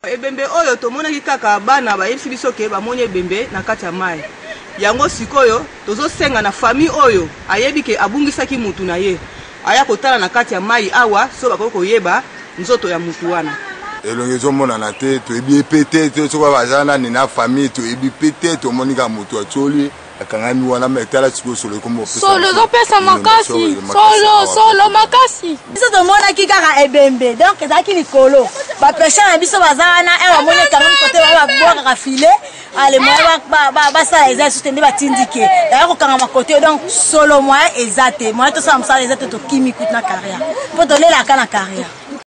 Ebembe oyo tomonaki kaka bana bayebisi biso ke bamoni ebembe na kati ya mai. Yango sikoyo tozosenga na famille oyo ayebi ke abungisaki mutu na ye. Aya kotala na kati ya mai awa so bakoki koyeba nzoto ya mutu wana. Elongi zomona na te to ebi pété to soka bazana ni na famille to ebi pété to monika mutu atoli akangami wana metala siko solo kombo pesa. Solo do pesa makasi. Solo makasi. Biso to mona ki kaka ebembe. Donc ezaki likolo. Ba pesha na biso bazana e wa mona kanga côté ba boka ka filet. Ale moi ba ça eza soutenir ba tindike. Ya ko kanga makote donc solo moi ezate. Moi to ça msala ezate to kimi kutna carrière. Faut donner la kana carrière.